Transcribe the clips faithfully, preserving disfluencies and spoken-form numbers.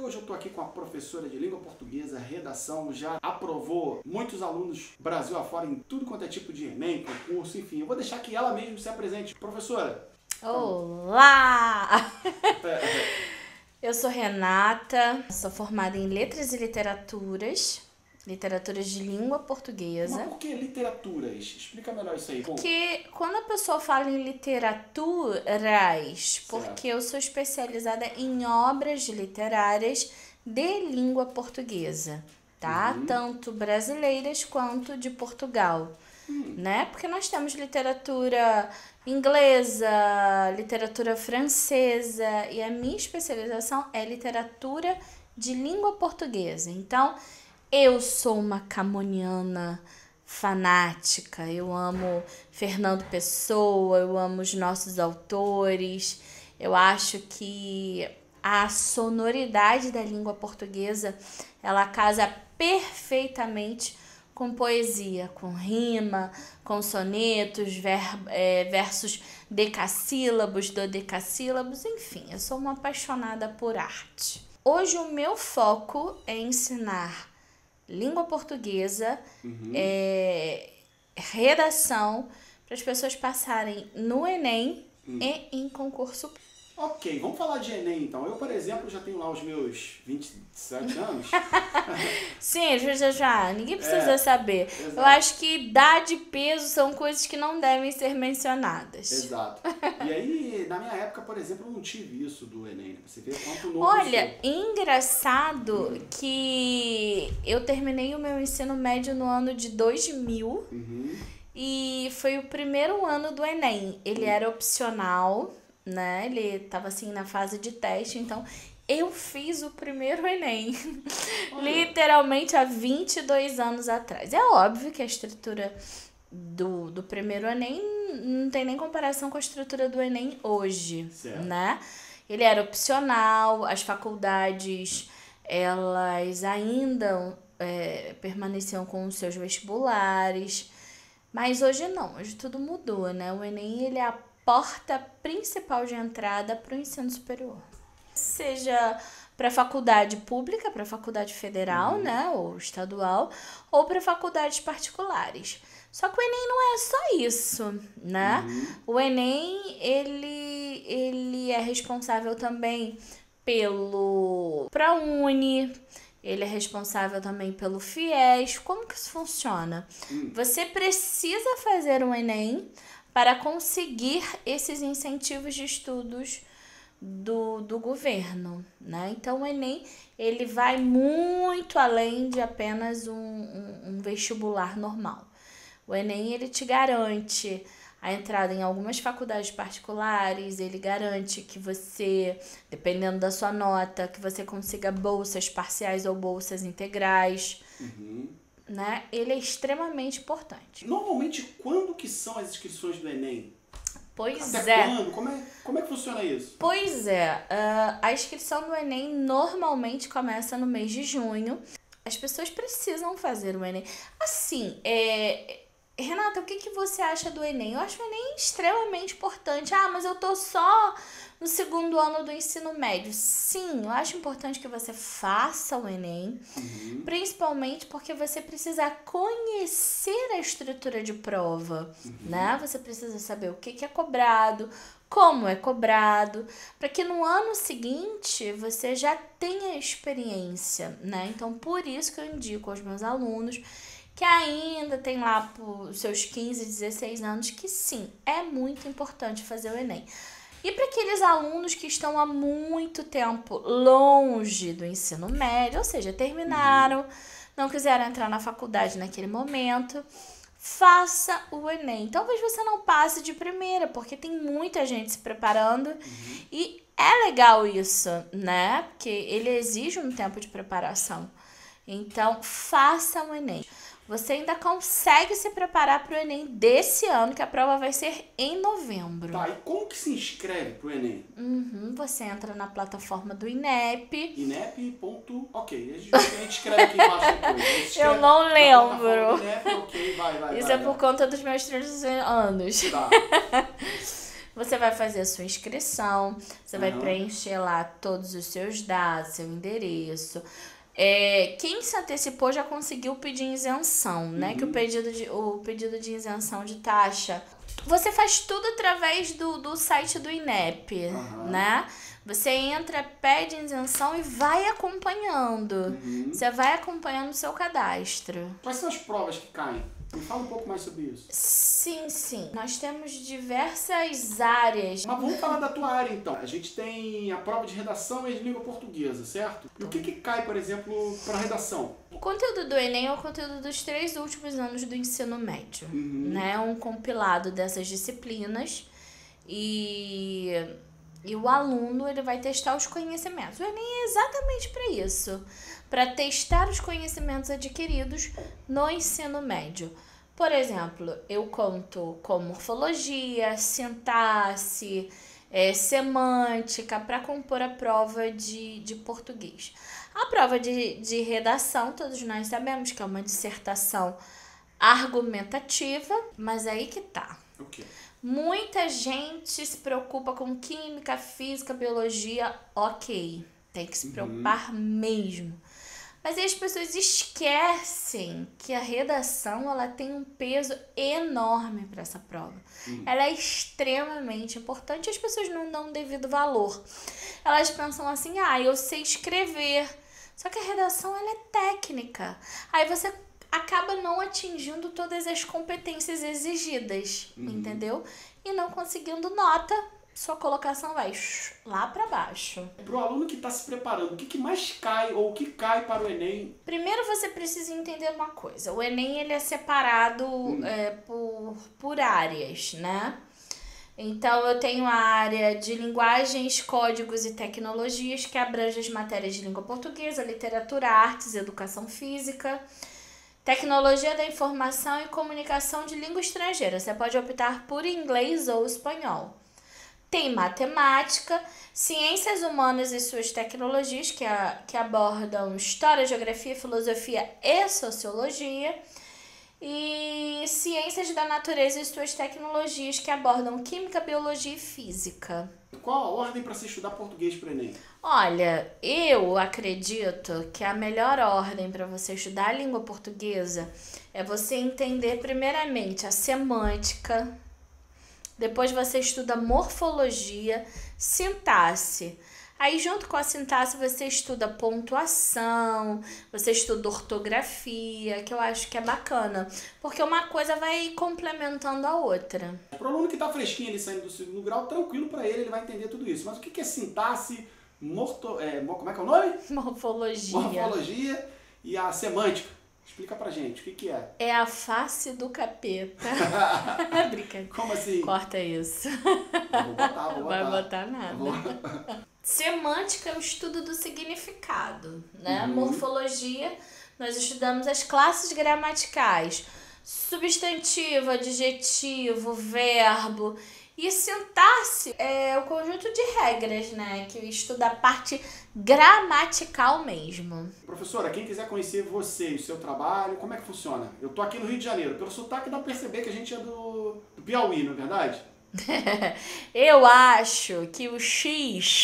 hoje eu estou aqui com a professora de língua portuguesa, redação, já aprovou muitos alunos Brasil afora em tudo quanto é tipo de Enem, concurso, enfim. Eu vou deixar que ela mesma se apresente. Professora. Olá! Eu sou Renata, sou formada em Letras e Literaturas, Literaturas de Língua Portuguesa. Mas por que literaturas? Explica melhor isso aí. Porque quando a pessoa fala em literaturas, porque eu sou especializada em obras literárias de língua portuguesa, tá? Uhum. Tanto brasileiras quanto de Portugal, uhum. né? Porque nós temos literatura inglesa, literatura francesa, e a minha especialização é literatura de língua portuguesa. Então, eu sou uma camoniana fanática, eu amo Fernando Pessoa, eu amo os nossos autores, eu acho que a sonoridade da língua portuguesa, ela casa perfeitamente com poesia, com rima, com sonetos, ver, é, versos decassílabos, dodecassílabos, enfim, eu sou uma apaixonada por arte. Hoje o meu foco é ensinar língua portuguesa, uhum. é, redação, para as pessoas passarem no Enem uhum. e em concurso. Ok, vamos falar de Enem então. Eu, por exemplo, já tenho lá os meus vinte e sete anos. Sim, já, já, ninguém precisa é, saber. Exato. Eu acho que idade e peso são coisas que não devem ser mencionadas. Exato. E aí, na minha época, por exemplo, eu não tive isso do Enem. Você vê quanto novo. Olha, engraçado hum. que eu terminei o meu ensino médio no ano de dois mil uhum. e foi o primeiro ano do Enem. Ele uhum. era opcional, né? Ele estava assim na fase de teste, então eu fiz o primeiro Enem, literalmente há vinte e dois anos atrás. É óbvio que a estrutura do, do primeiro Enem não tem nem comparação com a estrutura do Enem hoje, certo. né? Ele era opcional, as faculdades, elas ainda é, permaneciam com os seus vestibulares, mas hoje não, hoje tudo mudou, né? O Enem, ele é a porta principal de entrada para o ensino superior. Seja para faculdade pública, para faculdade federal, uhum. né, ou estadual, ou para faculdades particulares. Só que o Enem não é só isso, né? Uhum. O Enem, ele, ele é responsável também pelo ProUni, ele é responsável também pelo FIES. Como que isso funciona? Uhum. Você precisa fazer um Enem para conseguir esses incentivos de estudos do, do governo, né? Então, o Enem, ele vai muito além de apenas um, um, um vestibular normal. O Enem, ele te garante a entrada em algumas faculdades particulares, ele garante que você, dependendo da sua nota, que você consiga bolsas parciais ou bolsas integrais, uhum. né? Ele é extremamente importante. Normalmente, quando que são as inscrições do Enem? Pois Até é. quando? Como é, como é que funciona isso? Pois é. Uh, a inscrição do Enem normalmente começa no mês de junho. As pessoas precisam fazer o Enem. Assim, é... Renata, o que, que você acha do Enem? Eu acho o Enem extremamente importante. Ah, mas eu tô só no segundo ano do ensino médio. Sim, eu acho importante que você faça o Enem, uhum. principalmente porque você precisa conhecer a estrutura de prova, uhum. né? Você precisa saber o que, que é cobrado, como é cobrado, para que no ano seguinte você já tenha experiência, né? Então, por isso que eu indico aos meus alunos que ainda tem lá por seus quinze, dezesseis anos, que sim, é muito importante fazer o Enem. E para aqueles alunos que estão há muito tempo longe do ensino médio, ou seja, terminaram, não quiseram entrar na faculdade naquele momento, faça o Enem. Talvez você não passe de primeira, porque tem muita gente se preparando uhum. e é legal isso, né? Porque ele exige um tempo de preparação. Então, faça o Enem. Você ainda consegue se preparar para o Enem desse ano, que a prova vai ser em novembro. Tá, e como que se inscreve para o Enem? Uhum, você entra na plataforma do INEP. INEP. Ok, a gente escreve aqui embaixo depois. Eu não lembro. INEP, ok, vai, vai, Isso vai, é por vai. conta dos meus trinta anos. Tá. Você vai fazer a sua inscrição, você Uhum. vai preencher lá todos os seus dados, seu endereço. É, quem se antecipou já conseguiu pedir isenção, né? Uhum. Que o pedido, de, o pedido de isenção de taxa. Você faz tudo através do, do site do INEP, Uhum. né? Você entra, pede isenção e vai acompanhando. Uhum. Você vai acompanhando o seu cadastro. Quais são as provas que caem? Me fala um pouco mais sobre isso. Sim, sim. Nós temos diversas áreas. Mas vamos falar da tua área então. A gente tem a prova de redação e de língua portuguesa, certo? E o que que cai, por exemplo, para redação? O conteúdo do Enem é o conteúdo dos três últimos anos do ensino médio, Uhum. né? Um compilado dessas disciplinas e, e o aluno ele vai testar os conhecimentos. O Enem é exatamente para isso, para testar os conhecimentos adquiridos no ensino médio. Por exemplo, eu conto com morfologia, sintaxe, é, semântica para compor a prova de, de português. A prova de, de redação, todos nós sabemos que é uma dissertação argumentativa, mas aí que tá. O quê? Muita gente se preocupa com química, física, biologia, ok. Tem que se preocupar uhum. mesmo. Mas aí as pessoas esquecem que a redação ela tem um peso enorme para essa prova. Uhum. Ela é extremamente importante e as pessoas não dão devido valor. Elas pensam assim, ah, eu sei escrever. Só que a redação ela é técnica. Aí você acaba não atingindo todas as competências exigidas, uhum. entendeu? E não conseguindo nota, sua colocação vai lá para baixo. Para o aluno que está se preparando, o que, que mais cai ou o que cai para o Enem? Primeiro você precisa entender uma coisa. O Enem ele é separado hum. é, por, por áreas, né? Então, eu tenho a área de linguagens, códigos e tecnologias, que abrange as matérias de língua portuguesa, literatura, artes, educação física, tecnologia da informação e comunicação de língua estrangeira. Você pode optar por inglês ou espanhol. Tem matemática, ciências humanas e suas tecnologias, que, a, que abordam história, geografia, filosofia e sociologia. E ciências da natureza e suas tecnologias, que abordam química, biologia e física. Qual a ordem para se estudar português para o Enem? Olha, eu acredito que a melhor ordem para você estudar a língua portuguesa é você entender primeiramente a semântica, depois você estuda morfologia, sintaxe. Aí, junto com a sintaxe, você estuda pontuação, você estuda ortografia, que eu acho que é bacana, porque uma coisa vai complementando a outra. Para o aluno que está fresquinho ali saindo do segundo grau, tranquilo para ele, ele vai entender tudo isso. Mas o que é sintaxe, morto, é, como é que é o nome? Morfologia. Morfologia e a semântica. Explica pra gente, o que que é? É a face do capeta. Brincadeira. Como assim? Corta isso. Vou botar, vou botar. Vai botar nada. Vou... Semântica é o estudo do significado, né? Uhum. Morfologia, nós estudamos as classes gramaticais. Substantivo, adjetivo, verbo. E sintaxe é o conjunto de regras, né? Que estuda a parte gramatical mesmo. Professora, quem quiser conhecer você e o seu trabalho, como é que funciona? Eu tô aqui no Rio de Janeiro. Pelo sotaque dá pra perceber que a gente é do, do Piauí, não é verdade? Eu acho que o X...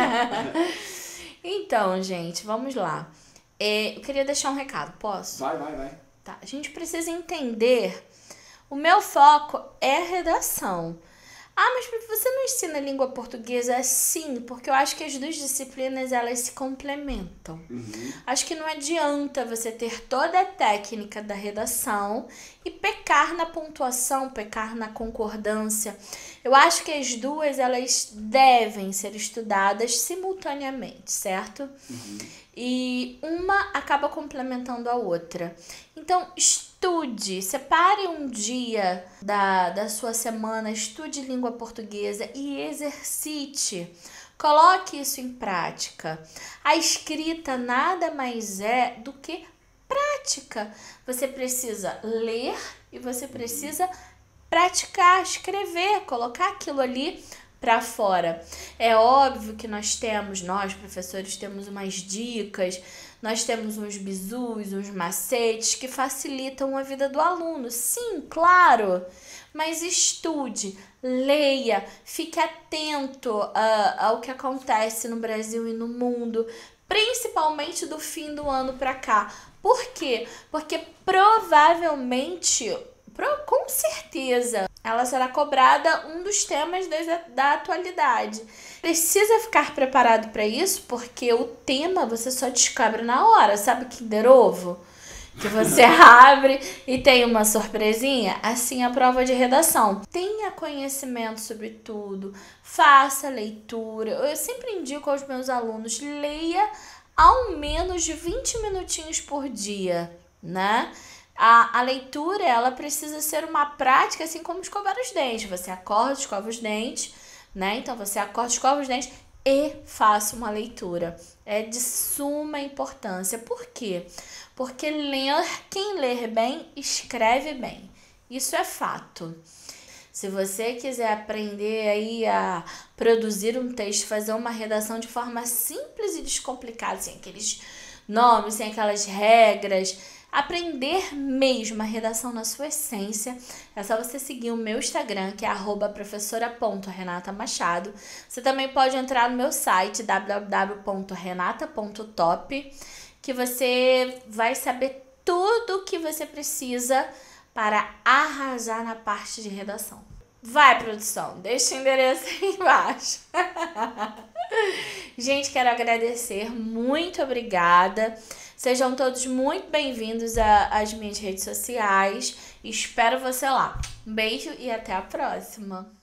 Então, gente, vamos lá. É, eu queria deixar um recado, posso? Vai, vai, vai. Tá, a gente precisa entender... O meu foco é a redação. Ah, mas você não ensina língua portuguesa? Sim, porque eu acho que as duas disciplinas elas se complementam. Uhum. Acho que não adianta você ter toda a técnica da redação e pecar na pontuação, pecar na concordância. Eu acho que as duas elas devem ser estudadas simultaneamente, certo? Uhum. E uma acaba complementando a outra. Então, estude, separe um dia da, da sua semana, estude língua portuguesa e exercite. Coloque isso em prática. A escrita nada mais é do que prática. Você precisa ler e você precisa praticar, escrever, colocar aquilo ali para fora. É óbvio que nós temos, nós professores temos umas dicas, nós temos uns bizus, uns macetes que facilitam a vida do aluno. Sim, claro. Mas estude, leia, fique atento uh, ao que acontece no Brasil e no mundo, principalmente do fim do ano para cá. Por quê? Porque provavelmente, pro, com certeza, ela será cobrada um dos temas da, da atualidade. Precisa ficar preparado para isso, porque o tema você só descobre na hora. Sabe Kinder Ovo? Que você abre e tem uma surpresinha? Assim, a prova de redação. Tenha conhecimento sobre tudo, faça leitura. Eu sempre indico aos meus alunos, leia ao menos vinte minutinhos por dia, né? A, a leitura, ela precisa ser uma prática, assim como escovar os dentes. Você acorda, escova os dentes, né? Então, você acorda, escova os dentes e faça uma leitura. É de suma importância. Por quê? Porque ler, quem ler bem, escreve bem. Isso é fato. Se você quiser aprender aí a produzir um texto, fazer uma redação de forma simples e descomplicada, sem aqueles nomes, sem aquelas regras, aprender mesmo a redação na sua essência, é só você seguir o meu Instagram, que é arroba professora ponto renata machado. Você também pode entrar no meu site, w w w ponto renata ponto top, que você vai saber tudo o que você precisa para arrasar na parte de redação. Vai, produção, deixa o endereço aí embaixo. Gente, quero agradecer, muito obrigada. Sejam todos muito bem-vindos às minhas redes sociais. Espero você lá. Um beijo e até a próxima.